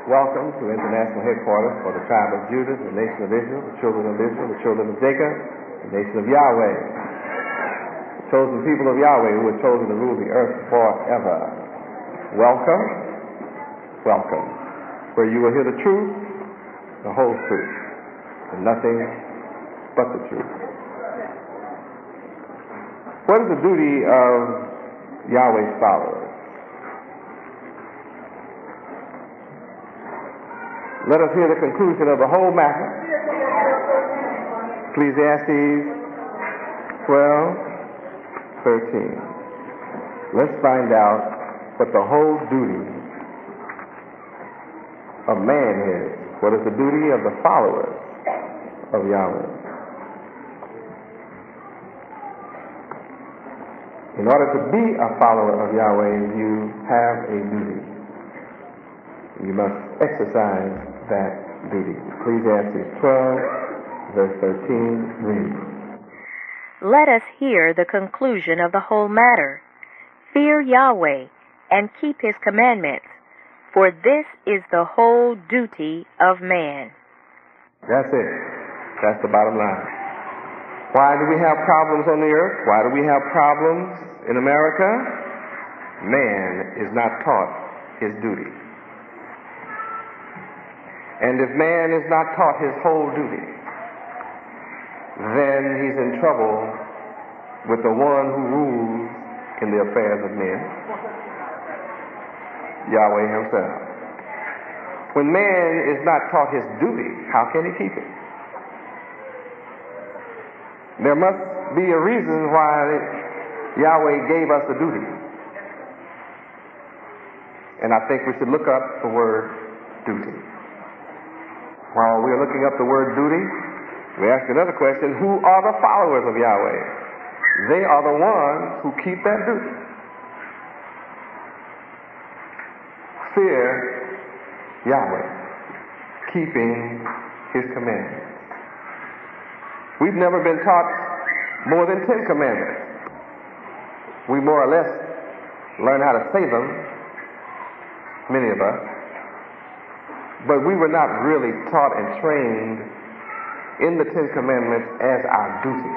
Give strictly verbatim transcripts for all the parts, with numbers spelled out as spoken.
welcome to international headquarters for the tribe of Judah, the nation of Israel, the children of Israel, the children of Jacob, the nation of Yahweh, the chosen people of Yahweh who were chosen to rule the earth forever. Welcome, welcome, where you will hear the truth, the whole truth, and nothing but the truth. What is the duty of Yahweh's followers? Let us hear the conclusion of the whole matter. Ecclesiastes twelve, thirteen. Let's find out what the whole duty of man is. What is the duty of the followers of Yahweh? In order to be a follower of Yahweh, you have a duty. You must exercise that duty. Ecclesiastes twelve, verse thirteen, read. Let us hear the conclusion of the whole matter. Fear Yahweh and keep his commandments, for this is the whole duty of man. That's it. That's the bottom line. Why do we have problems on the earth? Why do we have problems in America? Man is not taught his duty. And if man is not taught his whole duty, then he's in trouble with the one who rules in the affairs of men, Yahweh himself. When man is not taught his duty, how can he keep it? There must be a reason why Yahweh gave us the duty. And I think we should look up the word duty. While we're looking up the word duty, we ask another question: who are the followers of Yahweh? They are the ones who keep that duty. Fear Yahweh, keeping his commandments. We've never been taught more than ten commandments. We more or less learn how to say them, many of us. But we were not really taught and trained in the Ten Commandments as our duty.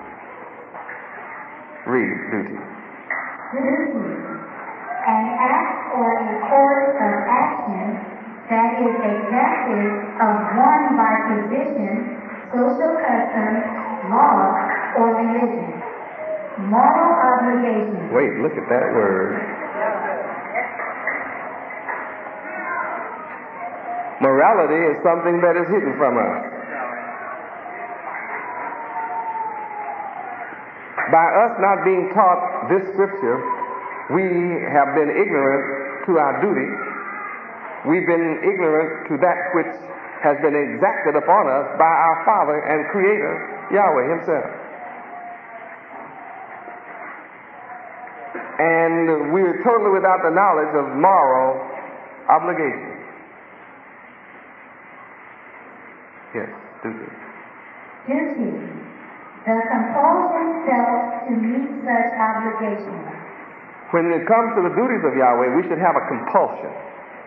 Read duty. Duty, an act or a course of action that is exacted of one by position, social custom, law, or religion. Moral obligation. Wait, look at that word. Morality is something that is hidden from us. By us not being taught this scripture, we have been ignorant to our duty. We've been ignorant to that which has been exacted upon us by our Father and Creator, Yahweh himself. And we're totally without the knowledge of moral obligation. Yes, duty. Duty, the compulsion felt to meet such obligations. When it comes to the duties of Yahweh, we should have a compulsion.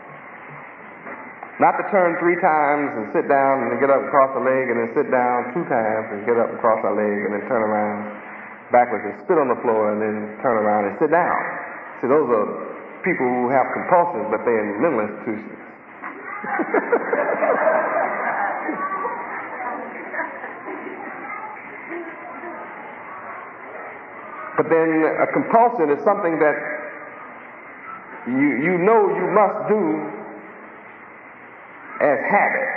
Not to turn three times and sit down and then get up and cross a leg, and then sit down two times and get up and cross our leg, and then turn around backwards and spit on the floor and then turn around and sit down. See, those are people who have compulsions, but they're in mental institutions. But then a compulsion is something that you, you know you must do as habit.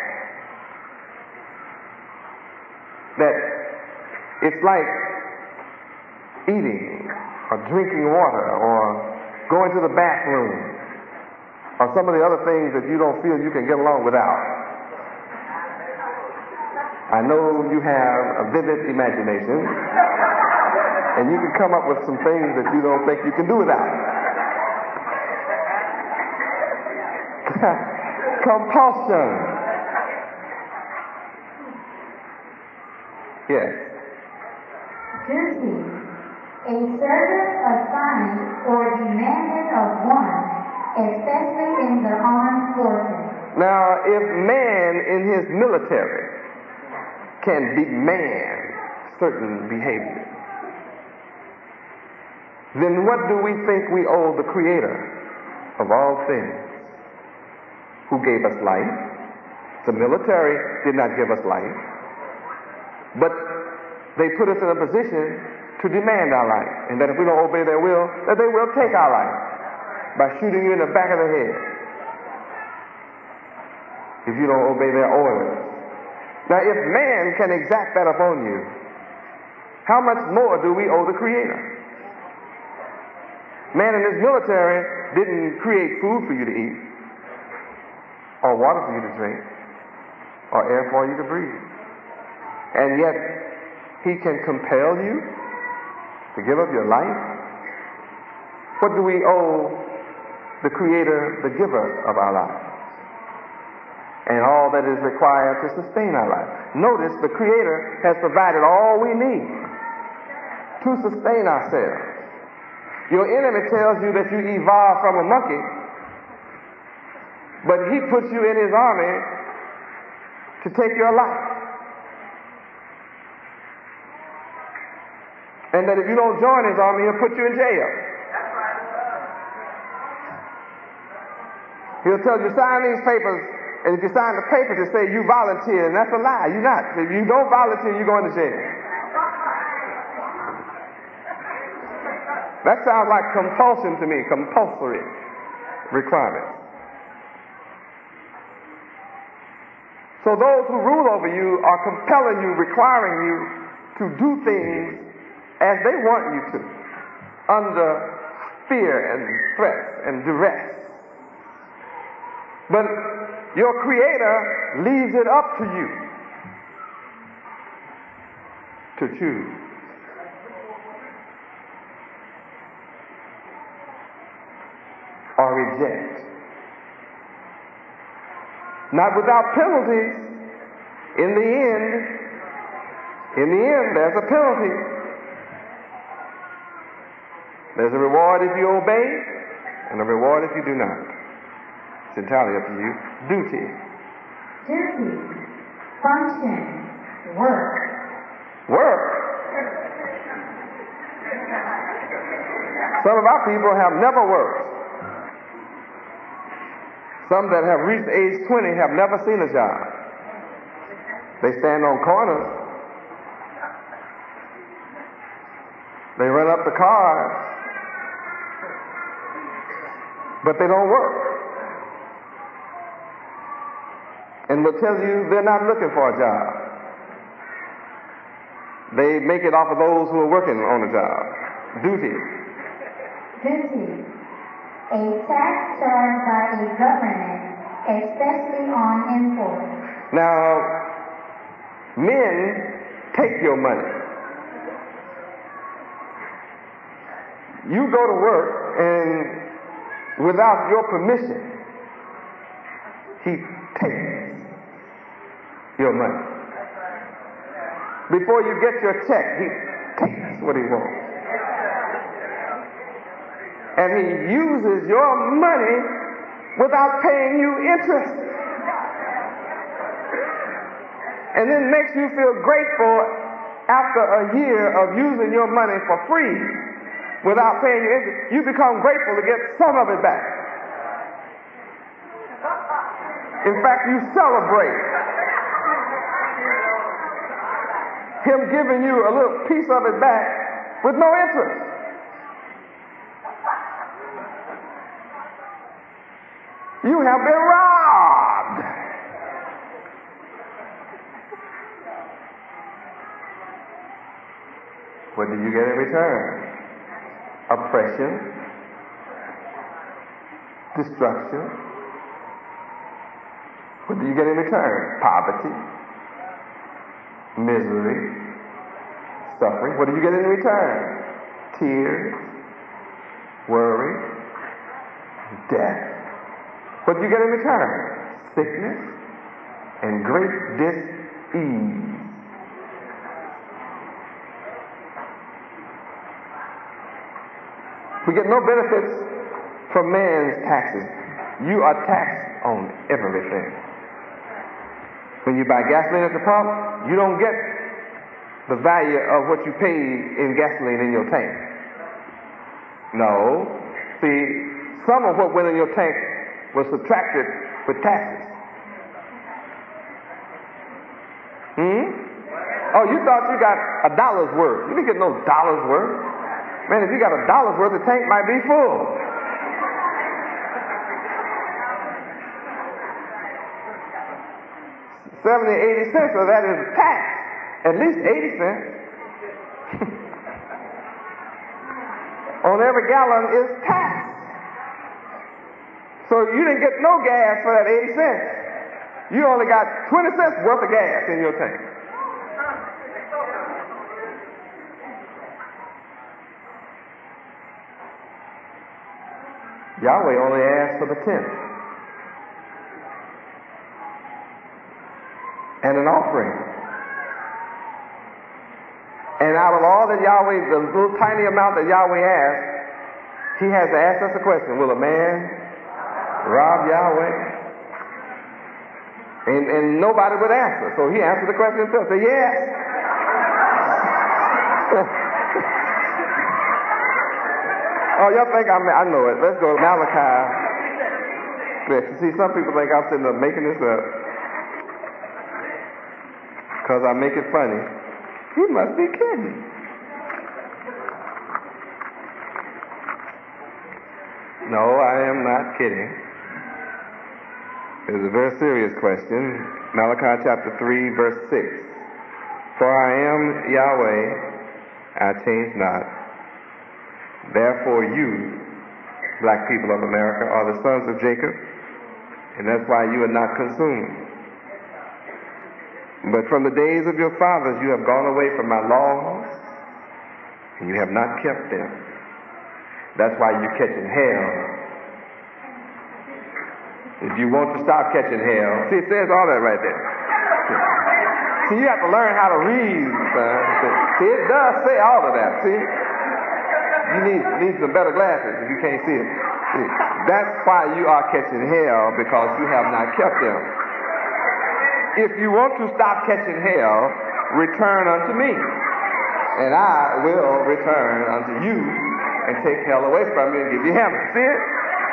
That it's like eating or drinking water or going to the bathroom or some of the other things that you don't feel you can get along without. I know you have a vivid imagination, and you can come up with some things that you don't think you can do without. Compulsion. Yes. Duty, a service assigned or demanded of one, especially in the armed forces. Now, if man in his military can demand certain behavior, then what do we think we owe the Creator of all things, who gave us life? The military did not give us life, but they put us in a position to demand our life, and that if we don't obey their will, that they will take our life by shooting you in the back of the head if you don't obey their orders. Now, if man can exact that upon you, how much more do we owe the Creator? Man in his military didn't create food for you to eat, or water for you to drink, or air for you to breathe. And yet, he can compel you to give up your life. What do we owe the Creator, the giver of our lives, and all that is required to sustain our life? Notice the Creator has provided all we need to sustain ourselves. Your enemy tells you that you evolved from a monkey, but he puts you in his army to take your life. And that if you don't join his army, he'll put you in jail. He'll tell you, sign these papers, and if you sign the papers, it say you volunteer, and that's a lie. You're not. If you don't volunteer, you're going to jail. That sounds like compulsion to me, compulsory requirements. So those who rule over you are compelling you, requiring you to do things as they want you to, under fear and threat and duress. But your Creator leaves it up to you to choose. Or reject. Not without penalties. In the end, in the end, there's a penalty. There's a reward if you obey, and a reward if you do not. It's entirely up to you. Duty. Duty. Function. Work. Work. Some of our people have never worked. Some that have reached age twenty have never seen a job. They stand on corners. They run up the cars. But they don't work. And will tell you they're not looking for a job. They make it off of those who are working on the job. Duty. Duty. A tax charged by a government, especially on imports. Now, men take your money. You go to work and without your permission, he takes your money. Before you get your check, he takes what he wants. And he uses your money without paying you interest. And then makes you feel grateful after a year of using your money for free without paying you interest. You become grateful to get some of it back. In fact, you celebrate him giving you a little piece of it back with no interest. You have been robbed. What do you get in return? Oppression, destruction. What do you get in return? Poverty, misery, suffering. What do you get in return? Tears, worry, death. What do you get in return? Sickness and great dis-ease. We get no benefits from man's taxes. You are taxed on everything. When you buy gasoline at the pump, you don't get the value of what you paid in gasoline in your tank. No. See, some of what went in your tank was subtracted with taxes. Hmm? Oh, you thought you got a dollar's worth. You didn't get no dollar's worth. Man, if you got a dollar's worth, the tank might be full. seventy, eighty cents of that is tax. At least eighty cents. On every gallon is tax. So you didn't get no gas for that eighty cents. You only got twenty cents worth of gas in your tank. Yahweh only asked for the tenth. And an offering. And out of all that Yahweh, the little tiny amount that Yahweh asked, he has to ask us a question. Will a man rob Yahweh? And, and nobody would answer. So he answered the question himself. Say, yes. Oh, y'all think I'm, I know it. Let's go to Malachi. You see, some people think I'm sitting there making this up because I make it funny. He must be kidding. No, I am not kidding. It's a very serious question. Malachi chapter three, verse six. For I am Yahweh, I change not. Therefore you, black people of America, are the sons of Jacob, and that's why you are not consumed. But from the days of your fathers you have gone away from my laws, and you have not kept them. That's why you're catching hell. If you want to stop catching hell, see, it says all that right there. See, you have to learn how to read, son. See, it does say all of that, see? You need, need some better glasses if you can't see it. See, that's why you are catching hell, because you have not kept them. If you want to stop catching hell, return unto me, and I will return unto you and take hell away from you and give you heaven. See it?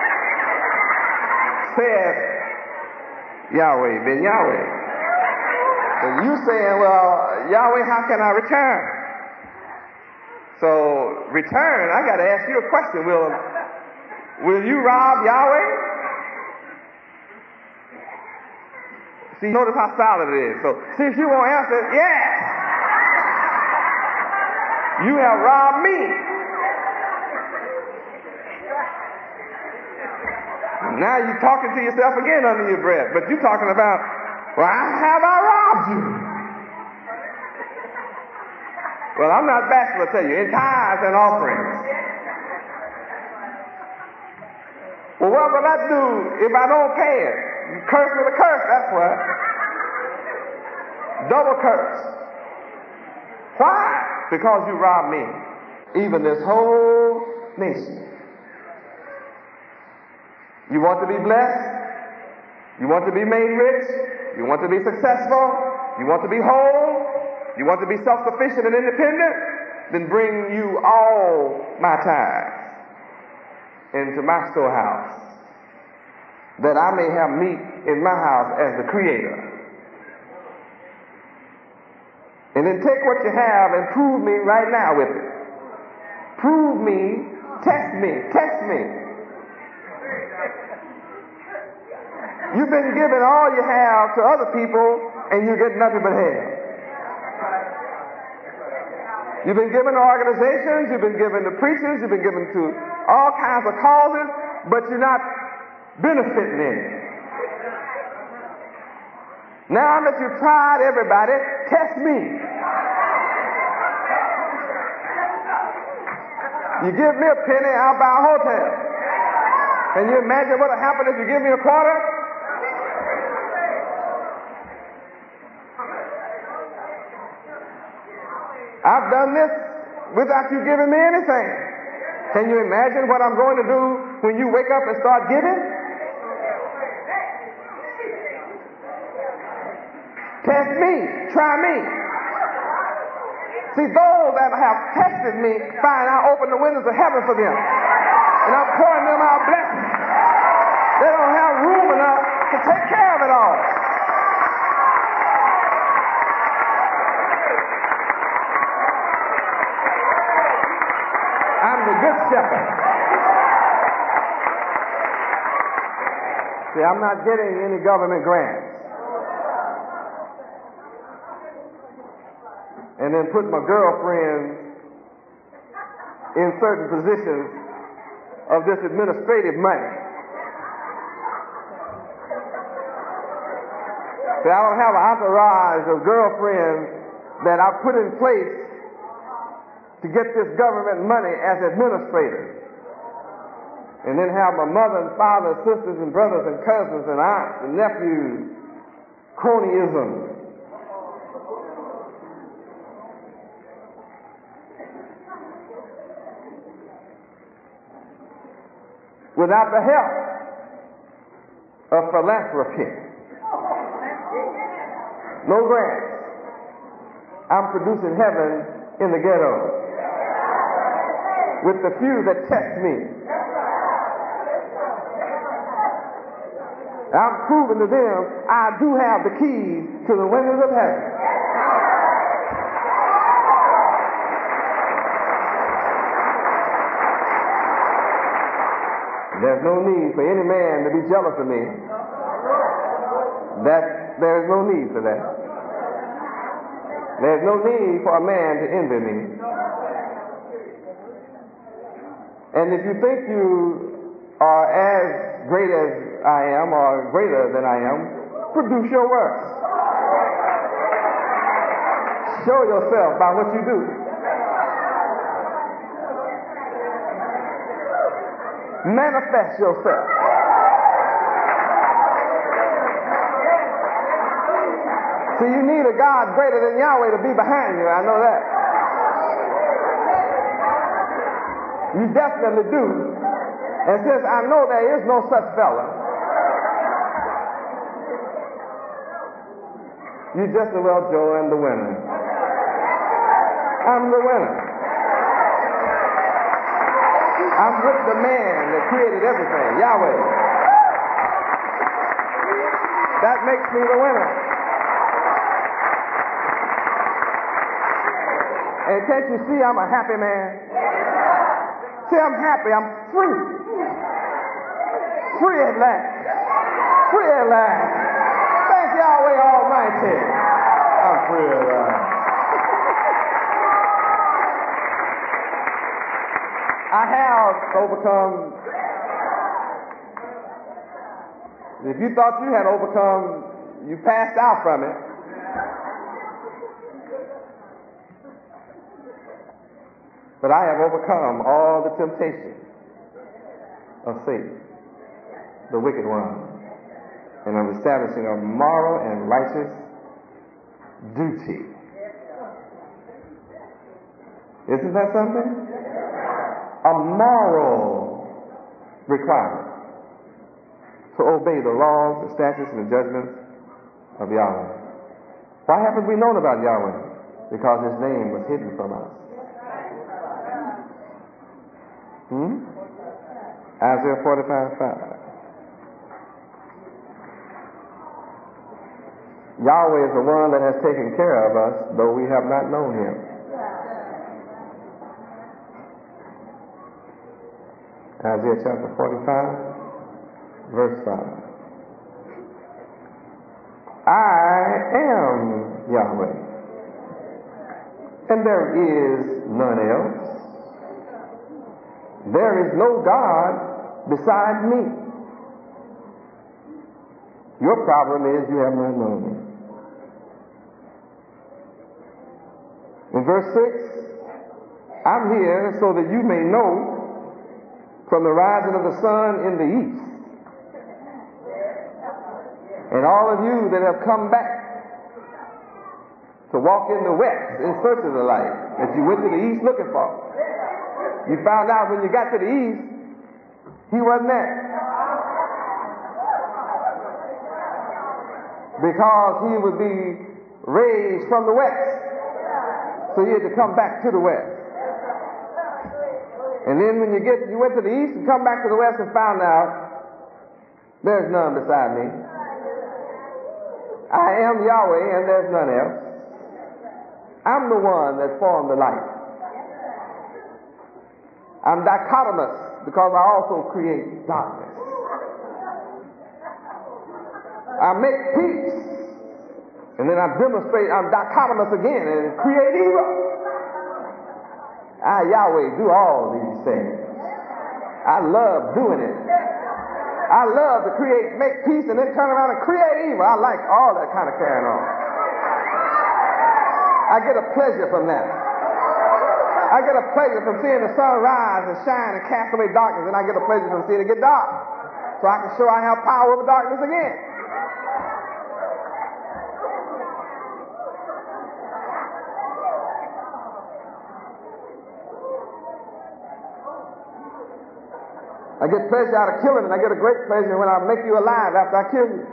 Says Yahweh, then Yahweh. And you saying, well, Yahweh, how can I return? So, return, I got to ask you a question. Will, will you rob Yahweh? See, notice how solid it is. So, see if you won't answer, yes. You have robbed me. Now you're talking to yourself again under your breath, but you're talking about, well, have I robbed you? Well, I'm not bashful to tell you, in tithes and offerings. Well, what will I do if I don't pay it? You curse with a curse, that's what. Double curse. Why? Because you robbed me. Even this whole nation. You want to be blessed? You want to be made rich? You want to be successful? You want to be whole? You want to be self-sufficient and independent? Then bring you all my tithes into my storehouse, that I may have meat in my house as the Creator. And then take what you have and prove me right now with it. Prove me, test me, test me. You've been giving all you have to other people and you get nothing but hell. You've been given to organizations, you've been given to preachers, you've been given to all kinds of causes, but you're not benefiting in it. Now that you've tried everybody, test me. You give me a penny, I'll buy a hotel. Can you imagine what will happen if you give me a quarter? I've done this without you giving me anything. Can you imagine what I'm going to do when you wake up and start giving? Test me. Try me. See, those that have tested me, find I open the windows of heaven for them. And I'm pouring them out blessings. They don't have room enough to take care of it all. I'm the good shepherd. See, I'm not getting any government grants. And then put my girlfriend in certain positions of this administrative money. See, I don't have an entourage of girlfriends that I put in place to get this government money as administrators. And then have my mother and father, sisters and brothers and cousins and aunts and nephews, cronyism. Without the help of philanthropy. No grants. I'm producing heaven in the ghetto. With the few that test me. I'm proving to them I do have the keys to the windows of heaven. There's no need for any man to be jealous of me. That there's no need for that. There's no need for a man to envy me. And if you think you are as great as I am or greater than I am, produce your works. Show yourself by what you do. Manifest yourself. See, you need a God greater than Yahweh to be behind you. I know that. You definitely do. And since I know there is no such fella, you just as well join the winner. I'm the winner. I'm with the man that created everything, Yahweh. That makes me the winner. And can't you see I'm a happy man? See, I'm happy. I'm free. Free at last. Free at last. Thank Yahweh Almighty. I'm free at last. I have overcome. If you thought you had overcome, you passed out from it. But I have overcome all the temptation of Satan, the wicked one. And I'm establishing a moral and righteous duty. Isn't that something? A moral requirement to obey the laws, the statutes, and the judgments of Yahweh. Why haven't we known about Yahweh? Because his name was hidden from us. Hmm? Isaiah forty-five five. Yahweh is the one that has taken care of us, though we have not known him. Isaiah chapter forty-five, verse five. I am Yahweh, and there is none else. There is no God beside me. Your problem is you have not known me. In verse six, I'm here so that you may know from the rising of the sun in the east, and all of you that have come back to walk in the west in search of the light that you went to the east looking for. You found out when you got to the east, he wasn't there. Because he would be rays from the west. So you had to come back to the west. And then when you get, you went to the east and come back to the west and found out there's none beside me. I am Yahweh and there's none else. I'm the one that formed the light. I'm dichotomous because I also create darkness. I make peace, and then I demonstrate I'm dichotomous again and create evil. I, Yahweh, do all these things. I love doing it. I love to create, make peace, and then turn around and create evil. I like all that kind of carrying on. I get a pleasure from that. I get a pleasure from seeing the sun rise and shine and cast away darkness, and I get a pleasure from seeing it get dark. So I can show I have power over darkness again. I get pleasure out of killing, and I get a great pleasure when I make you alive after I kill you.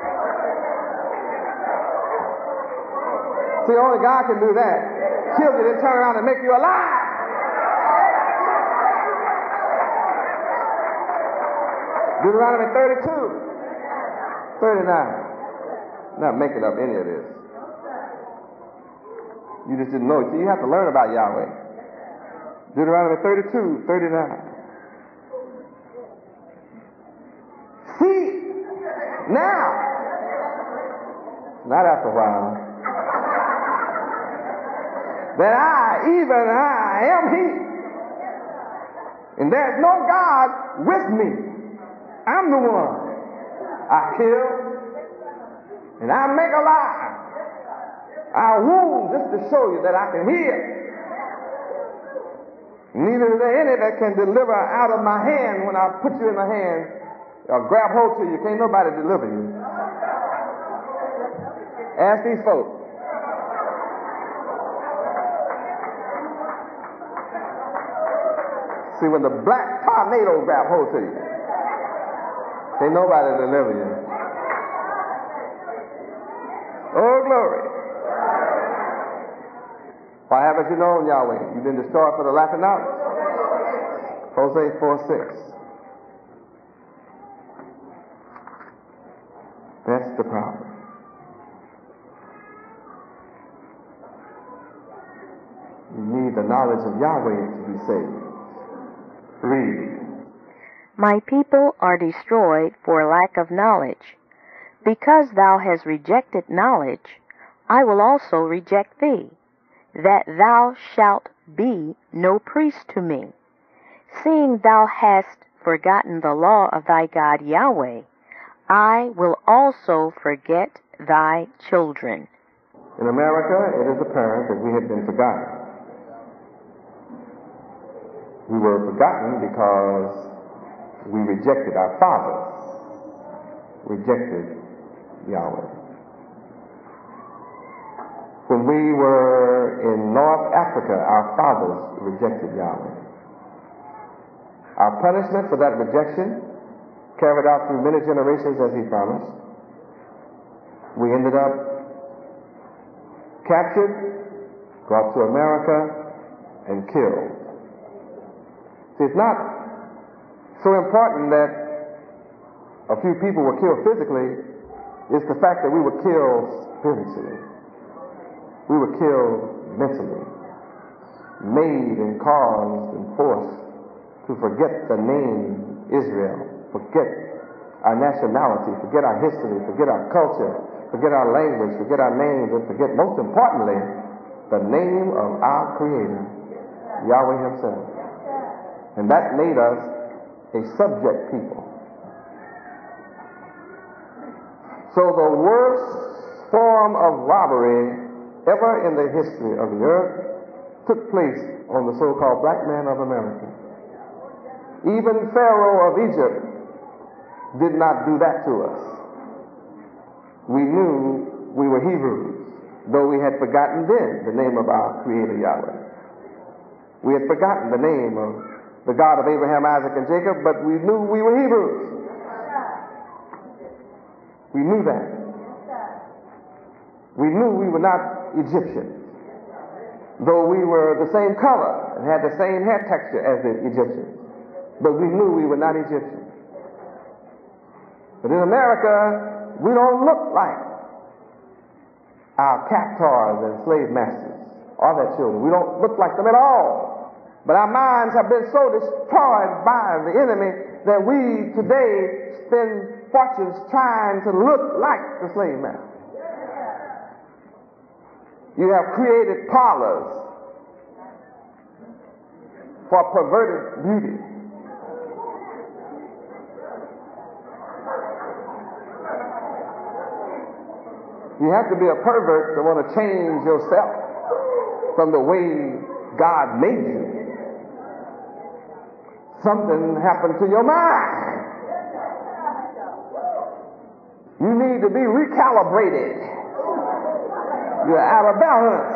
See, only God can do that. Kill you, then turn around and make you alive. Deuteronomy thirty-two, thirty-nine. Not making up any of this. You just didn't know it. See, you have to learn about Yahweh. Deuteronomy thirty-two, thirty-nine. See, now, not after a while, that I, even I, am He, and there's no God with me. I'm the one. I kill, and I make alive. I wound just to show you that I can heal. Neither is there any that can deliver out of my hand when I put you in my hand. Or grab hold to you. Can't nobody deliver you. Ask these folks. See, when the black tornado grab hold to you, can't nobody deliver you. Oh, glory. Why haven't you known Yahweh? You've been destroyed for the lack of knowledge. Hosea four six. That's the problem. You need the knowledge of Yahweh to be saved. Read. My people are destroyed for lack of knowledge. Because thou hast rejected knowledge, I will also reject thee, that thou shalt be no priest to me. Seeing thou hast forgotten the law of thy God Yahweh, I will also forget thy children. In America, it is apparent that we have been forgotten. We were forgotten because we rejected our fathers, rejected Yahweh. When we were in North Africa, our fathers rejected Yahweh. Our punishment for that rejection carried out through many generations as He promised. We ended up captured, brought to America, and killed. See, it's not so important that a few people were killed physically. It's the fact that we were killed spiritually. We were killed mentally, made and caused and forced to forget the name Israel, forget our nationality, forget our history, forget our culture, forget our language, forget our names, and forget, most importantly, the name of our Creator, Yahweh Himself. And that made us a subject people. So the worst form of robbery ever in the history of the earth took place on the so-called black man of America. Even Pharaoh of Egypt did not do that to us. We knew we were Hebrews, though we had forgotten then the name of our Creator Yahweh. We had forgotten the name of the God of Abraham, Isaac, and Jacob, but we knew we were Hebrews. We knew that. We knew we were not Egyptians, though we were the same color and had the same hair texture as the Egyptians. But we knew we were not Egyptians. But in America, we don't look like our captors and slave masters or their children. We don't look like them at all. But our minds have been so destroyed by the enemy that we today spend fortunes trying to look like the slave master. You have created parlors for perverted beauty. You have to be a pervert to want to change yourself from the way God made you. Something happened to your mind. You need to be recalibrated. You're out of balance.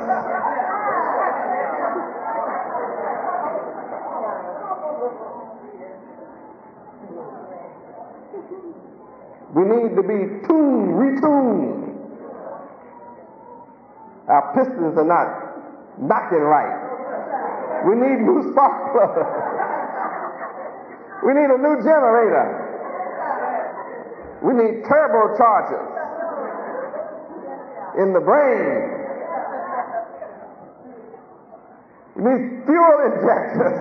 We need to be tuned, retuned. Our pistons are not knocking right. We need new spark plugs. We need a new generator. We need turbochargers in the brain. We need fuel injectors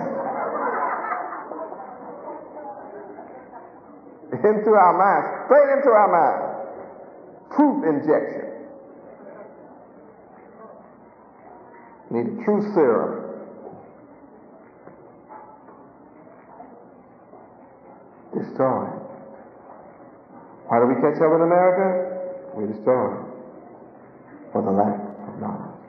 into our minds, straight into our minds. Truth injection. We need a true serum. Destroyed. Why do we catch up in America? We destroy for the lack of knowledge.